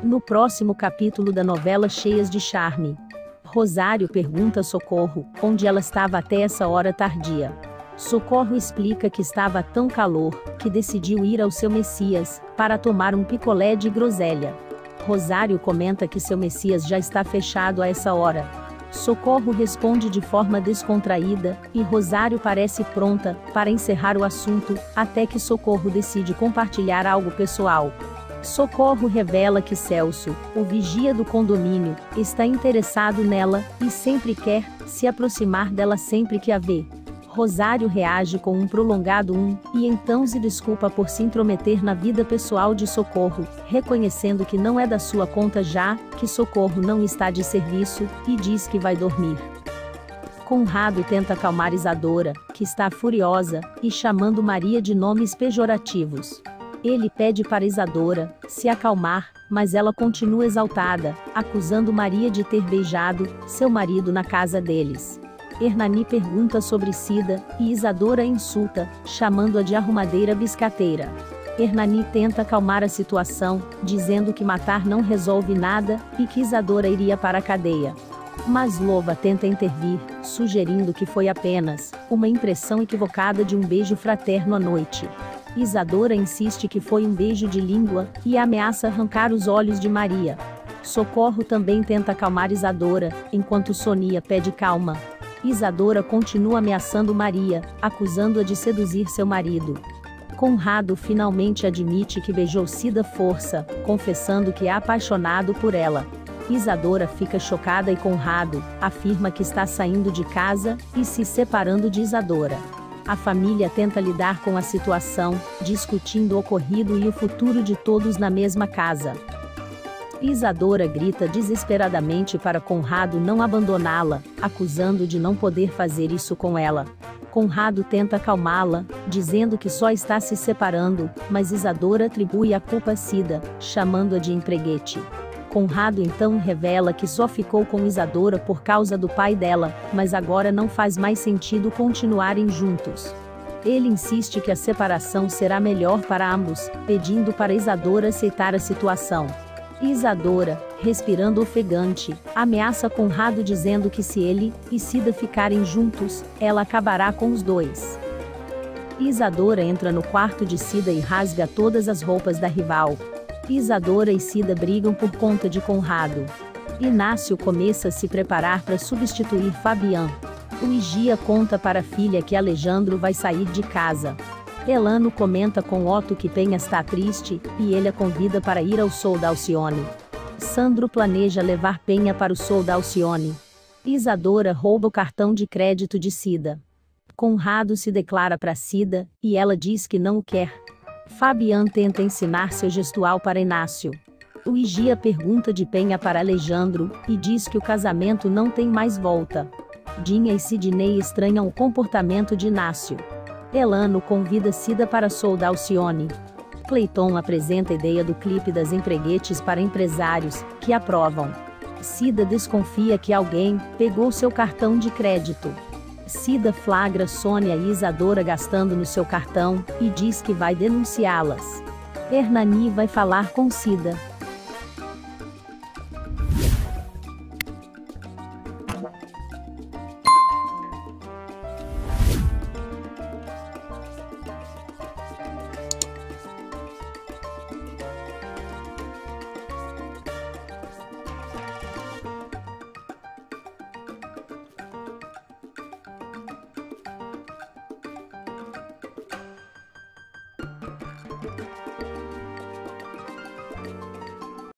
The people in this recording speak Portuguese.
No próximo capítulo da novela Cheias de Charme, Rosário pergunta a Socorro onde ela estava até essa hora tardia. Socorro explica que estava tão calor, que decidiu ir ao seu Messias, para tomar um picolé de groselha. Rosário comenta que seu Messias já está fechado a essa hora. Socorro responde de forma descontraída, e Rosário parece pronta para encerrar o assunto, até que Socorro decide compartilhar algo pessoal. Socorro revela que Celso, o vigia do condomínio, está interessado nela, e sempre quer se aproximar dela sempre que a vê. Rosário reage com um prolongado e então se desculpa por se intrometer na vida pessoal de Socorro, reconhecendo que não é da sua conta já que Socorro não está de serviço, e diz que vai dormir. Conrado tenta acalmar Isadora, que está furiosa, e chamando Maria de nomes pejorativos. Ele pede para Isadora se acalmar, mas ela continua exaltada, acusando Maria de ter beijado seu marido na casa deles. Hernani pergunta sobre Cida, e Isadora insulta, chamando-a de arrumadeira biscateira. Hernani tenta acalmar a situação, dizendo que matar não resolve nada, e que Isadora iria para a cadeia. Mas Lova tenta intervir, sugerindo que foi apenas uma impressão equivocada de um beijo fraterno à noite. Isadora insiste que foi um beijo de língua, e ameaça arrancar os olhos de Maria. Socorro também tenta acalmar Isadora, enquanto Sonia pede calma. Isadora continua ameaçando Maria, acusando-a de seduzir seu marido. Conrado finalmente admite que beijou Cida força, confessando que é apaixonado por ela. Isadora fica chocada e Conrado afirma que está saindo de casa e se separando de Isadora. A família tenta lidar com a situação, discutindo o ocorrido e o futuro de todos na mesma casa. Isadora grita desesperadamente para Conrado não abandoná-la, acusando de não poder fazer isso com ela. Conrado tenta acalmá-la, dizendo que só está se separando, mas Isadora atribui a culpa a Cida, chamando-a de empreguete. Conrado então revela que só ficou com Isadora por causa do pai dela, mas agora não faz mais sentido continuarem juntos. Ele insiste que a separação será melhor para ambos, pedindo para Isadora aceitar a situação. Isadora, respirando ofegante, ameaça Conrado dizendo que se ele e Cida ficarem juntos, ela acabará com os dois. Isadora entra no quarto de Cida e rasga todas as roupas da rival. Isadora e Cida brigam por conta de Conrado. Inácio começa a se preparar para substituir Fabian. Luigia conta para a filha que Alejandro vai sair de casa. Elano comenta com Otto que Penha está triste, e ele a convida para ir ao show da Alcione. Sandro planeja levar Penha para o show da Alcione. Isadora rouba o cartão de crédito de Cida. Conrado se declara para Cida, e ela diz que não o quer. Fabian tenta ensinar seu gestual para Inácio. Luigia pergunta de Penha para Alejandro, e diz que o casamento não tem mais volta. Dinha e Sidney estranham o comportamento de Inácio. Elano convida Cida para show da Alcione. Cleiton apresenta a ideia do clipe das empreguetes para empresários, que aprovam. Cida desconfia que alguém pegou seu cartão de crédito. Cida flagra Sônia e Isadora gastando no seu cartão, e diz que vai denunciá-las. Hernani vai falar com Cida.